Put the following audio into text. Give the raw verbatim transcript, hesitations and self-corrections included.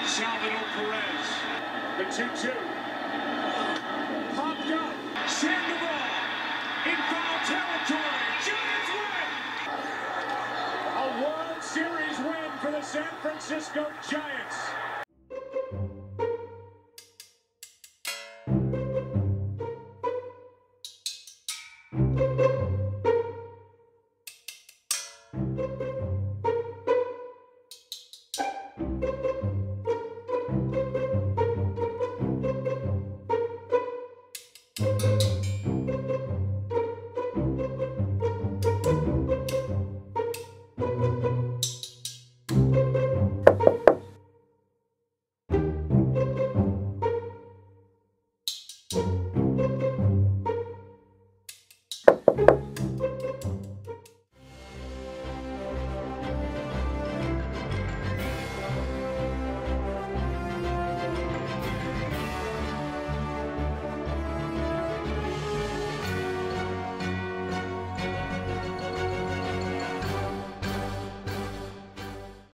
Salvador Perez. The two two. Popped up. Sandoval in foul territory. Giants win! A World Series win for the San Francisco Giants. Thank you.